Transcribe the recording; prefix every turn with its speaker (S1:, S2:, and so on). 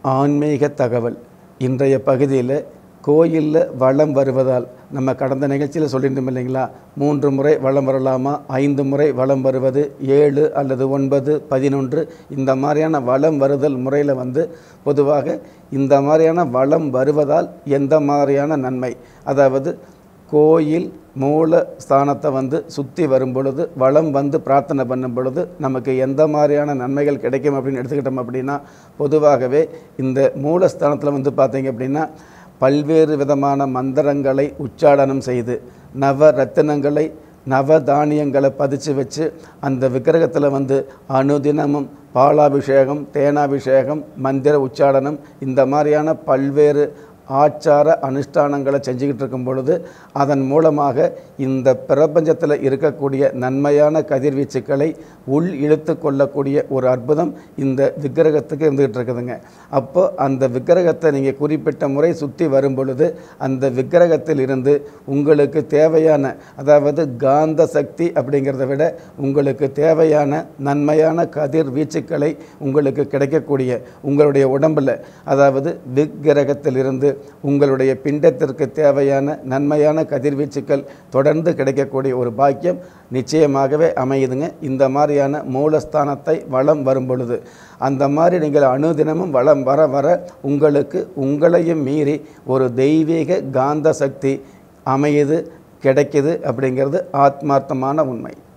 S1: ஆன்மீக தகவல். இன்றைய பகுதியில் கோயிலில் வலம் வருவதால் நம்ம கடந்த நிகழ்ச்சியில் சொல்லியிருந்தோம் இல்லைங்களா, 3 முறை வலம் வரலாமா, 5 முறை வலம் வருவது, 7 அல்லது 9, 11 இந்த மாதிரியான வலம் வருதல் முறையில் பொதுவாக இந்த மாதிரியான வலம் வருவதால் எந்த மாதிரியான நன்மை, அதாவது கோயில் மூல ஸ்தானத்தை சுற்றி வரும் பொழுது வலம் பிரார்த்தனை பண்ணும் பொழுது நமக்கு எந்த மாதிரியான நன்மைகள் கிடைக்கும் அப்படின்னு எடுத்துக்கிட்டோம் அப்படின்னா, பொதுவாகவே இந்த மூலஸ்தானத்தில் பார்த்தீங்க அப்படின்னா பல்வேறு விதமான மந்திரங்களை உச்சாடனம் செய்து நவரத்தினங்களை நவதானியங்களை பதிச்சு வச்சு அந்த விக்கிரகத்தில் அனுதினமும் பாலாபிஷேகம், தேனாபிஷேகம், மந்திர உச்சாடனம் இந்த மாதிரியான பல்வேறு ஆச்சார அனுஷ்டானங்களை செஞ்சுக்கிட்டு இருக்கும் பொழுது அதன் மூலமாக இந்த பிரபஞ்சத்தில் இருக்கக்கூடிய நன்மையான கதிர்வீச்சுக்களை உள் இழுத்து கொள்ளக்கூடிய ஒரு அற்புதம் இந்த விக்கிரகத்துக்கு இருந்துகிட்டு இருக்குதுங்க. அப்போ அந்த விக்கிரகத்தை நீங்கள் குறிப்பிட்ட முறை சுற்றி வரும் பொழுது அந்த விக்கிரகத்தில் இருந்து உங்களுக்கு தேவையான, அதாவது காந்த சக்தி அப்படிங்கிறத விட உங்களுக்கு தேவையான நன்மையான கதிர்வீச்சுக்களை உங்களுக்கு கிடைக்கக்கூடிய உங்களுடைய உடம்பில், அதாவது விக்கிரகத்திலிருந்து உங்களுடைய பிண்டத்திற்கு தேவையான நன்மையான கதிர்வீச்சுக்கள் தொடர்ந்து கிடைக்கக்கூடிய ஒரு பாக்கியம் நிச்சயமாகவே அமையுதுங்க. இந்த மாதிரியான மூலஸ்தானத்தை வலம் வரும் பொழுது அந்த மாதிரி நீங்கள் அனுதினமும் வலம் வர வர உங்களுக்கு உங்களையும் மீறி ஒரு தெய்வீக காந்த சக்தி அமையுது, கிடைக்குது அப்படிங்கிறது ஆத்மார்த்தமான உண்மை.